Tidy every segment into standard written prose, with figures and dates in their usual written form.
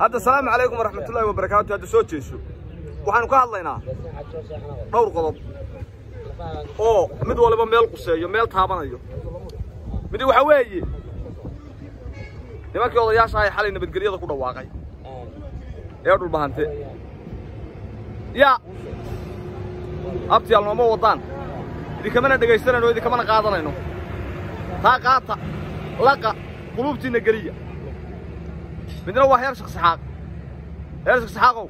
هذا السلام عليكم ورحمة الله وبركاته. هذا صوت يسوع وحنا كهضلينا دور قضب mid walba meel quseeyo meel taabanayo mid waxa weeye nimankii odayaasha ay xalay nabadgelyada ku dhawaaqay ee dhul bahante ya abti almo wadaan idinkamana dhageysanayno idinkamana qaadanayno taa qaata laqa qulubtiina galiya midna waa heer shakhsi xaq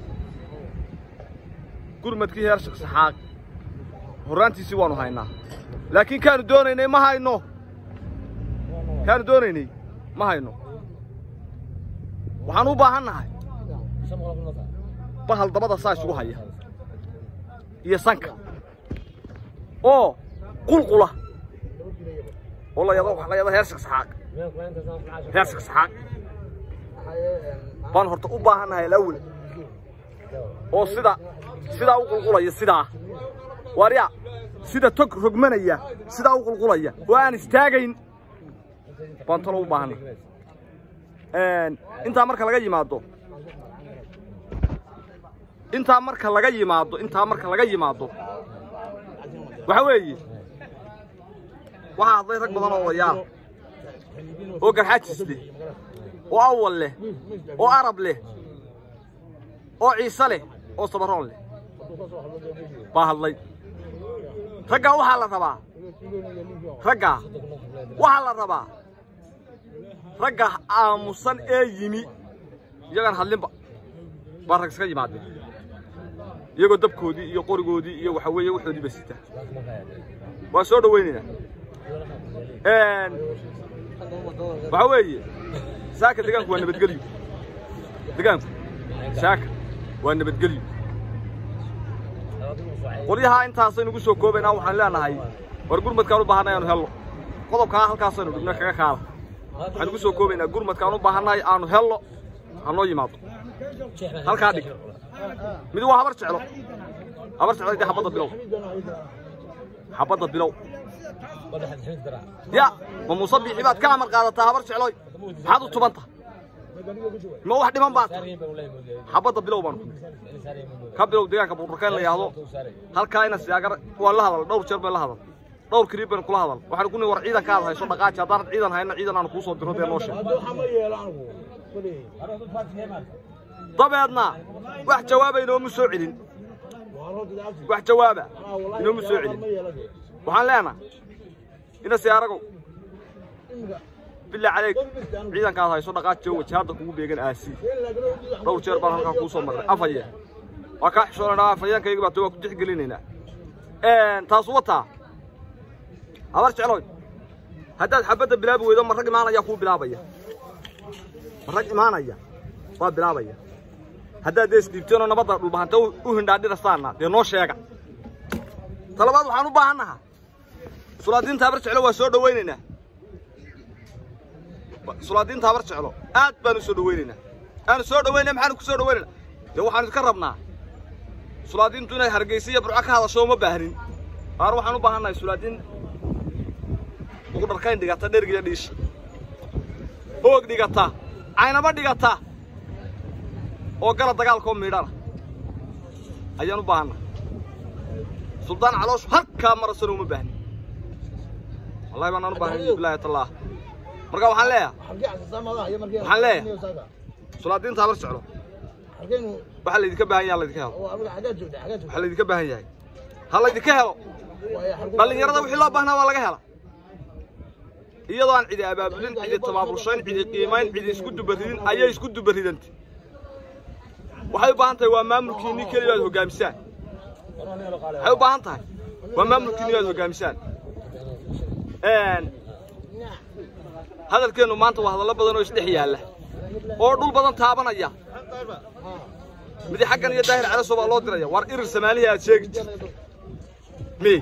gurmadkii heer shakhsi xaq horaantiisi waanu haynaa laakiin kaanu doonaynay ma hayno waxaan u baahannahay bahal dabada saa isugu haya iyo sanka oo qulqula oo la yado heer shakhsi xaq baan horta u baahannahay lawal oo sida u qulqulaya sidaa واريا سيدا توك رجمانية سيدا أقول قليا وأنا استاجين بانطلوا بهني أنت أمرك لجاي معدو أنت أمرك لجاي معدو وحوي واحد ضيفك بدنا وياه وقر حاجس لي وأول له وعرب له وعيسى له وصبرون له باهلي رجع وحلا ربع رجع مصن يمي يجان حلين بارك سكاي معدي يجو دب كودي يقور كودي يجو حوي وحودي بسيته وصور ويننا وحوي ساكت دقانك وانا بتقلي ساكت وانا بتقلي qoryaha intaas aynu ugu soo koobaynaa waxaan leenahay war gurmadkaan u baahanahay aanu helno qodobka halkaas aynu dhigno kaga qaada waxaan ugu soo koobaynaa gurmadkaan u baahanahay aanu helno hanoo yimaado halkaa dhig mid waa habar jeclo inta xabadda bilow ya ma musabbixi baad ka amar qaadataa habar jecloy maxaad u tubanta ما واحد من بعض حبض بلو بانو كبلو ديانك بوركان لا يهدو هل كاينا سياقر والله هذا دور جرب الله هذا دور كريب بن كل هذا waxaan ku war ciidan ka hadlay soo dhaqaaji hadaan ciidan hayna ciidan aan ku soo diro dee noosha dabeedna wax jawaab inoo ma soo celin waxaan leenahay ina siyaarago بالله عليك عيدان كان هاي صدقات جو وجهاد كوغو بيغان آسي دور جير بان halka ku soo maray afaya waa ka xishoonaa afayaankayga baa ku tixgelinayna taas wata habar jecloy hadaad xabada bilaab weydo marag imaanaya ku bilaabaya waa bilaabaya hadaad isdibtino nabada dhul bahanta u hindhaadhirasaana de noo sheega talabaad waxaan u baahanahay sulaadiinta habar jeclo waa soo dhaweynayna سلادين تابر جعلو aad baan soo dhaweynaa maxaan ku soo dhaweynaa de waxaan iska rabnaa sulaadiintu inay hargeysa iyo burco ka hadasho ma baahnin waxaan u baahanahay sulaadiin ugu dharkayn dhigata dhergiga dhiish hoog dhigata aynaba dhigata oo gala dagaalka miidhana ayaan u baahanahay suldaan caloosh halka marasano ma baahnin wallahi baan u baahanahay billahi taala marka waxaan leeyahay sulaadiinta habar jeclo waxa la idinka baahan yahay hal idinka helo dhalinyarada wixii loo baahnaa waa laga hela iyadoo aan cidi abaabulin cidi tabaabulshayn cidi qiimayn cidi isku dubaridin ayay isku dubaridantay waxay u baahan tahay waa maamulkiinii kaliya aad hogaamisaan هذا الكلام ما أنت وهذا الله بدنا يستحيا له أردول بدنا تعبنا بدي حقنا يدهر على صوب الله درجة وارئر السمالية شيء مي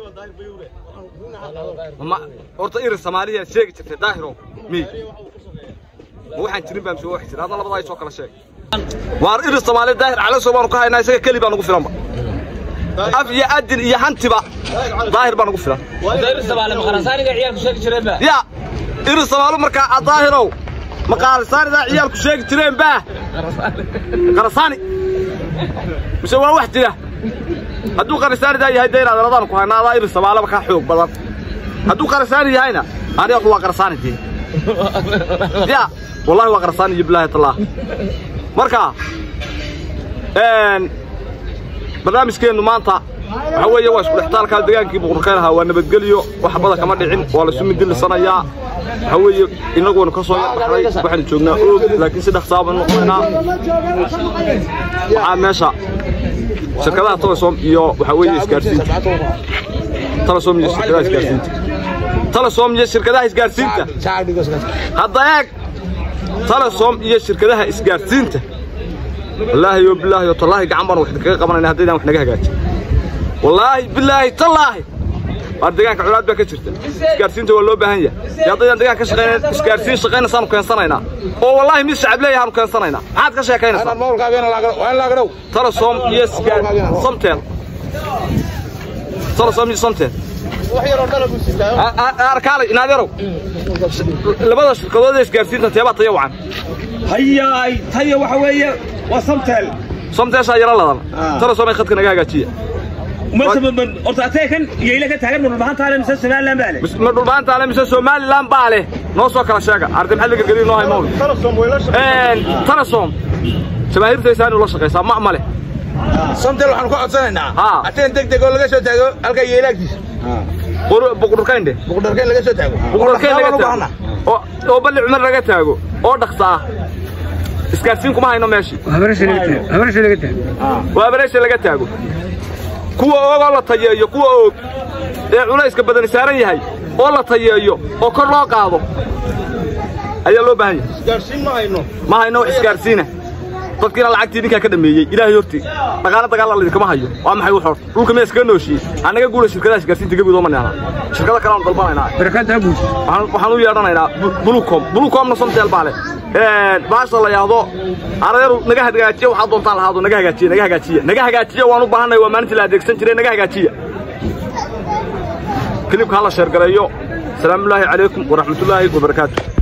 ما أرتئر السمالية شيء تدهره مي مو حنترين بمشي واحد هذا الله بدنا يسوق على شيء وارئر السمالية دهر على صوب الله كهاي ناس كلي بنقول فيلم أبي أدن يحنتبا ظاهر بنقول فيلم دهر السمالية مخرساني قاعد يشيك شربه يا إير السمالو مركا ظاهرو ما قرصاني ذا عيالك شيك ترين باه قرصاني مش هو واحد له هدو قرصاني ذا يهي دير هذا رضانك وهنا ضاير السبالة بكا حوق بلد هدو قرصاني هنا أنا هو قرصاني دي يا والله هو قرصاني يجيب الله الله مركا برنامج كأنه مانطا هو يواش كل كان دجاج كي بقرقينها وانا بتقليو وحبضها كمان دحين ولا سمي دل السنة يا هو إنه نكسر بحري وحنا شوفنا لكن سيد حساب نقولنا عامشة شركة تلصوم يو وحوي إسكارسين تلصوم شركة إسكارسين تلصوم شركة إسكارسين هذا تلصوم شركة إسكارسين والله يبالله يطلعه جعمر وحدك قبل هدينا وحنا جاهجات والله بالله تالله أردقانك عراد بكتشرت إسكارسين ولا بهنية يا ضيان دقانك شغالين إسكارسين شغالين صار كان صنعنا والله مش شعب ليه هم كان صنعنا عاد كشيء كان صار أنا المول قابين وين لاقرو ترى صوم يسكار صمتين ترى صوم صمتين أركالي نادرو لبضش القضاء إسكارسين تبى طيوعا هيا وحوية وصمتين صمتين شاير الله ترى صوم يخدك نجاجاتية مثلا من أرتأتيكن يجيلك تهرب من البحان تعالى مسلسل سومال لام بالي من البحان تعالى مسلسل سومال لام بالي نوصل كلا شجع أردم حلقة قليل نوعي مول ترى صوم سماهير تيسان ولا شقي سام معمله صمت لو حنكون عطسنا أتين تك ولا جالس تاجو ألقى يلاقيش بقدركين ده بقدركين لقى شو تاجو بقدركين لقى تاجو أو بلي عمر لقى تاجو أو دخسة إسكارسينكم هاي نماشي وابرش لقى تاجو kuwa oo la tayeeyo kuwa oo culayska badan saaran yahay oo la tayeeyo oo kor loo qaado ayaa loo baahan yahay isgaarsiin ma hayno isgaarsiina dadkina lacagtii ninka ka dhameeyay ilaahay horti dagaal la kama hayo waa maxay wax horta dhulka ma iska nooshii anaga guula shirkadaha isgaarsiinta gabi doo manana shirkada kale aan dalbanaynaa barakada guul waxaan u yeedhanaynaa bulucom na somteel baale baasha la yaado aradeeru naga hagaajiyo waxa doontaan lahaado naga hagaajiyo waan u baahanay waa maalintii la adeegsan jiray naga hagaajiyo klibka hala sheer gareeyo salaamu alaykum wa rahmatullaahi wa barakaatuh